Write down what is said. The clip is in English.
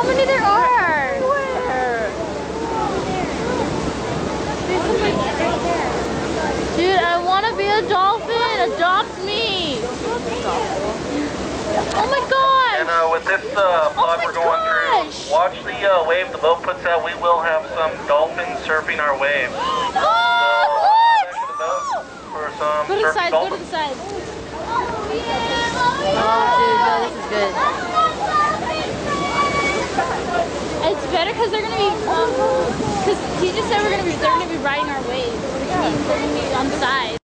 how many there are? Where? Dude, I want to be a dolphin. Adopt me. Oh my gosh. And with this pod we're going through, watch the wave the boat puts out. We will have some dolphins surfing our wave. Oh, For some go to the surfing side, go to dolphins. the side. Oh, dude, no, this is good. It's better because they're gonna be, because he just said they're gonna be riding our waves, which means they're gonna be on the side.